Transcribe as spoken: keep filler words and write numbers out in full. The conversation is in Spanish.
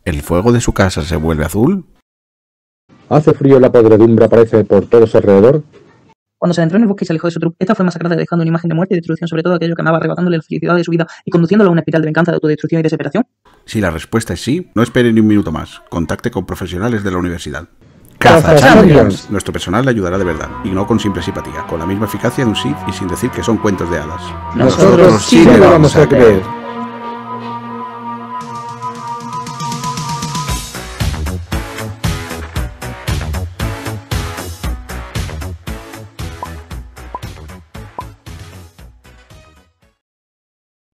¿El fuego de su casa se vuelve azul? ¿Hace frío y la podredumbre aparece por todo su alrededor? Cuando se adentró en el bosque y se alejó de su trupe, esta fue masacrada dejando una imagen de muerte y destrucción sobre todo aquello que amaba, arrebatándole la felicidad de su vida y conduciéndolo a una espiral de venganza, de autodestrucción y desesperación. Si la respuesta es sí, no espere ni un minuto más. Contacte con profesionales de la universidad. ¡Caza Champions! Nuestro personal le ayudará de verdad, y no con simple simpatía, con la misma eficacia de un Sith y sin decir que son cuentos de hadas. Nosotros sí le vamos a creer.